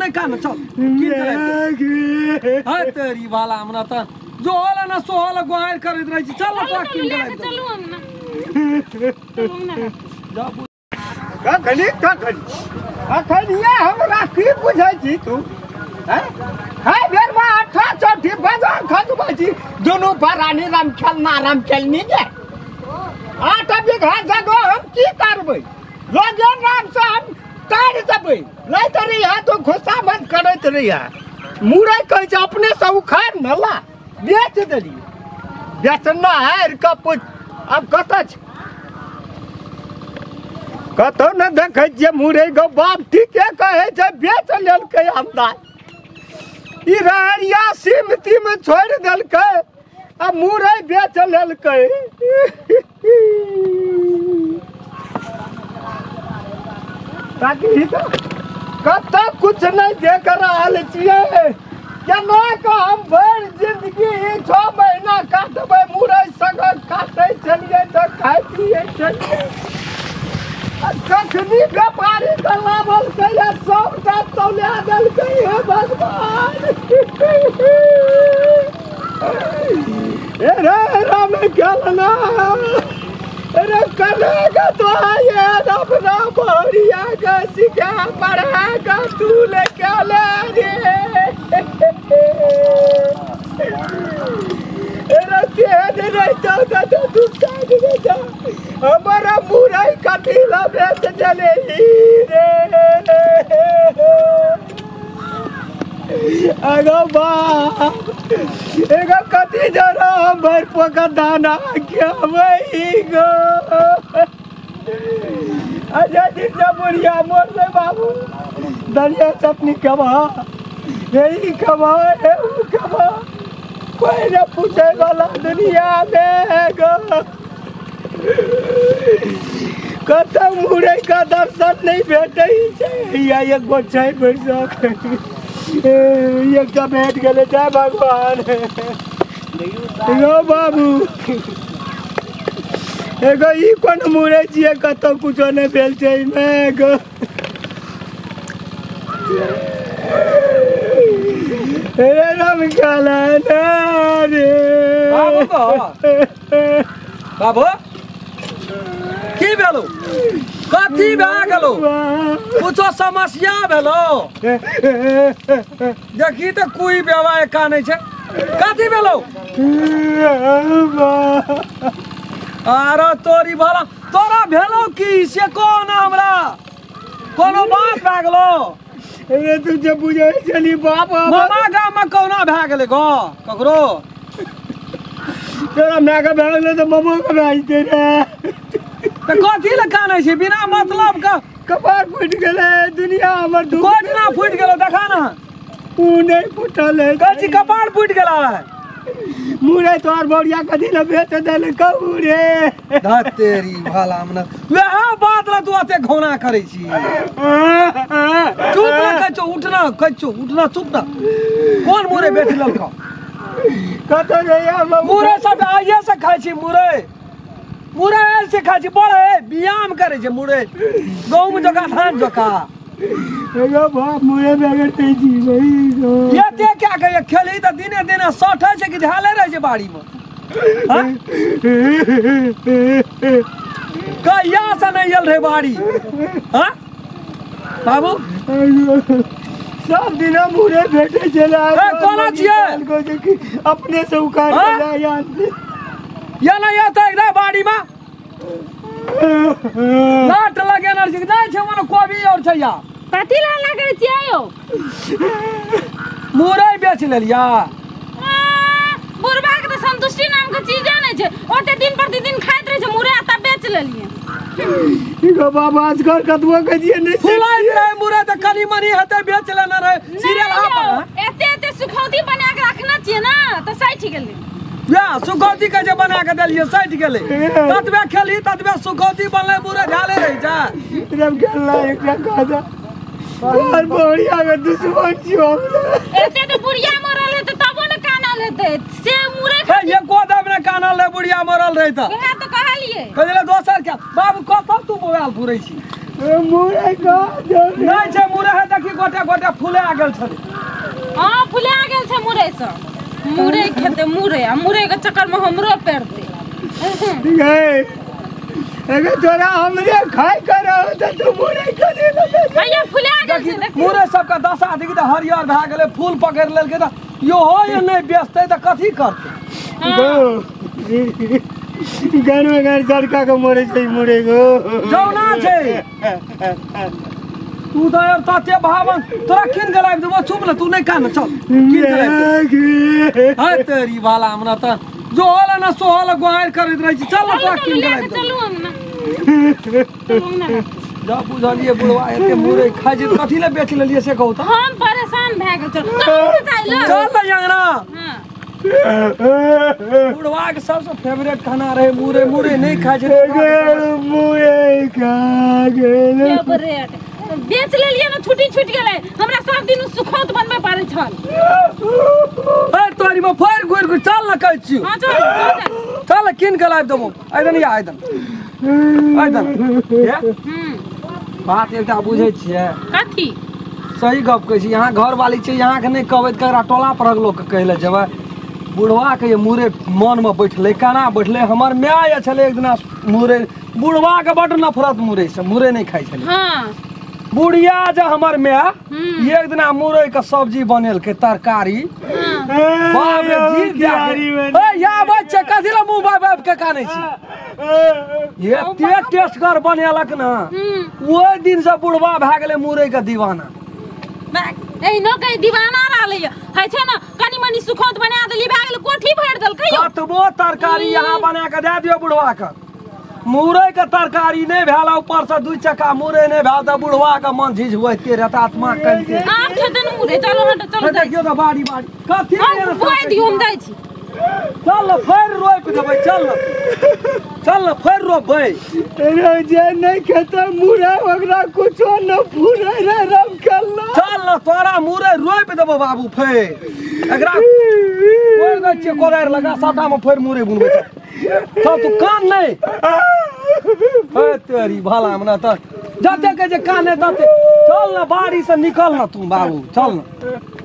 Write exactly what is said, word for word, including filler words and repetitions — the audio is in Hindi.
नहीं कान चल कीन हां तेरी वाला हमरा त जो होला ना सो होला गोहार करत रही चल ना कीन के चलू हम ना चलू ना जा का खली का खली आ खलिया हमरा की बुझाई छी तू हैं हाय बेर मा अठा चौठी बाजार खजबाजी दोनों परानी राम खेल ना राम खेल नहीं के आठ बीघा जगह हम की करबै लगे राम से हम ताड़ देबै नहीं तो रे है तो खुशा मत करत रे है मुरै कह छ अपने से उखाड़ न ला बेच देली बेचना है का पुछ अब कत छ कतो न देखै जे मुरै गो बाप ठीके कहे छै बेच लेलकै हमरा ई रारिया सीमती में छोड़ देलकै आ मुरै बेच लेलकै ताकि तो कत कुछ नहीं देख रहल छियै केना के हम भर जिंदगी छह महीना काटबै मुरै संग काटै चलिए त खाइ पिए चलिए कखनी व्यापारी के लाभल कहिया सबटा तौला देलकै हे भगवान ए रे राम कहलना अरे करेगा तो ये अपना बोरिया का सिखा पढ़ाएगा तू लेके ले रे अरे तेज रहता तो तू काट देता हमारा मुराई कठिला बेच चले रे अगो बाप एगो कथी जरा भर पका दाना क्या वही गो अजय दिन जब बुढ़िया मोर ले बाबू दरिया सपनी कमा यही कमा है वो कमा कोई न पूछे वाला दुनिया में गो कतौ मुरै का दर्शन नहीं भेटै छै या एक गो छै बैसक एक भेट गए जय भगवान एगो बाबू एगो ई कोन मुरै छियै कतौ कुछो नहीं भेल छै मे गो रे राम काला रे बाबू बाबू की भेलो कथी भए गेलो कुछो समस्या भेलो देखी तो कोई व्यवहार का नहीं छै कथी भेलो अरे तोरी भला तोरा भेलो की से कोन हमरा कोनो बात भए गेलो अरे तू जे बुझै छली बाप मामा गाम में कोना भए गेलै गो ककरो तोरा माय के भए गेलै त मामा के भए जेतै रे त कथी ले कानै छै बिना मतलब का कपार फूट गेलै दुनिया हमर दुख कोन ना फूट गेलो देखा ना ऊ नहीं फूटल है कथी कपार फूट गेला मुरै तोर बोरिया कथी ले बेच देल कहू रे ध तेरी भाला हमना वह बात ला तू अते घोना करै छी चुप ना कचो उठना कचो उठना चुप ना कोन मुरै बेच लेलका कतो रे हम मुरै सब आइए से खाइ छी मुरै मुरै से खाइ छी बड़े व्यायाम करै छै मुरै गांव में जका धान जका एगो बाप मुरै बेगर ते जी भाई गो ये ते क्या कहे खेली त दिने दिने सठै छै कि झाले रहे छै बाड़ी में हां कहिया से नहीं आयल रहे बाड़ी हां बाबू सब दिन मुरै भेटे चला ए कोना छियै अपने से उखाड़ के ला यार या ना या त एकदम बाड़ी में लाट लगे न छै जाय छै मन कोबी और छै या कथी ला लागै छियै यौ मुरै बेच लेलिया बुढ़बा के त संतुष्टि नाम के चीज नै छै ओते दिन प्रतिदिन खाइत रहे छै मुरै त बेच लेलिए इगो बाबा आजकल कतबो के दिए नै फुलाइत रहे मुरै त कनी मनी हते बेच लेना रहे सीरियल आप एते एते सुखौती बना के रखना छियै ना त सैठ गेलै या सुखौती के जे बना के देलिए सैठ गेलै ततबे खेली ततबे सुखौती बनले मुरै झाले रही जा जब गेला एकरा काजा और बोरिया के दुश्मन छियो एते तो बुढ़िया मरल है त तबो न कानल हेते से मुरै हे ये गोदम ने कानल ले बुढ़िया मरल रही त वह तो कहलिए कहले दोसर क्या बाबू कतौ तू मोबाइल पुरै छी मुरे का नहीं छै मुरे है देखी गोटे गोटे फूले आ गेल छले हां फुले आ गेल छै मुरे से मुरे खेते मुरे आ मुरे के चक्कर में हमरो पेरते गए अगर तोरा हमरे खाई करो त तू मुरे करे लगे भैया फुले आ गेल छै देखी मुरे सबका दशा देखी त हरियर भए गेलै फूल पकड़ लेलकै त यो हो ये नहीं बेचते त कथी करते घर में घर सड़का के मोरे छै मुरे गो जौना छै तू तो यार ताते भावन तोरा किन गलाब देबो चुप ले तू नहीं कान चल किन गलाब हां तेरी वाला हमरा त जो होला ना सो होला गोहार करैत रहै छी चल तोरा किन गलाब चलू हम ना चलू ना जा बुझलिए बुढ़वा एते मुरे खाइ छै कथी ले बेच लेलिए से कहू त हम परेशान भए गेल चल चल चल यंगना हां बुढ़वा के सबसे फेवरेट खाना रहे मुरे मुरे नहीं खाइ छै मुरे खा गेल फेवरेट बेच लेलिए ना छुट्टी छूट गेलै हमरा सब दिन सुखौत बनबे पड़ै छल ए तोरी में फेर घुर घुर चल ना कहै छी हां चल चल चल किन के लाइब देबो आइदन या आइदन आइदन ये हम्म बात एकटा बुझै छियै कथी सही गप कहै छी यहाँ घर वाली छै यहाँ के नहीं कहबै त ककरा टोला पर लोग के कहले जेबै बुढ़वा के ये मुरे मन में बैठले काना बैठले हमर माय छले एक दिना मुरे बुढ़वा के बड नफरत मुरे से मुरे नहीं खाइ छले हां बुढ़िया जो हमर माय एक दिना मुरे के सब्जी बनेल के तरकारी बाप रे जी जारी ए या बच्चे कथि ल मुंह बाब बाब के कानै छी ये ते टेस्ट कर बनेलक ना ओइ दिन से बुढ़वा भए गेलै मुरे के दीवाना ए न कहीं दीवाना रहले है छै ना कनी मनी सुखौत बना देली भए गेल कोठी भर देल कहियो कतबो तरकारी यहाँ बना के दे दियो बुढ़वा के मुरे के तरकारी नहीं भेल ऊपर से दू चक्का मुरे नहीं भेल त बुढ़वा के मन झिझुते रहता आत्मा कहते आप खेते न मुरे चलो हट चलो देखियो त बाड़ी बाड़ी कथी हम बुआई दियो हम दै छी चल न फेर रोप देबै चल न चल न फेर रोपबै जे नहीं खाता मुरा ओकरा कुछो न फूरे रे रम कल्ला चल न तोरा मुरे रोप देबो बाबू फेर एकरा कोइ दै छियै कोदारि लगा साटा में फेर मुरे बुनबै चल तू कान नहीं हे तेरी भाला मना त जते के जे कान है तते चल न बाड़ी से निकल न तू बाबू चल न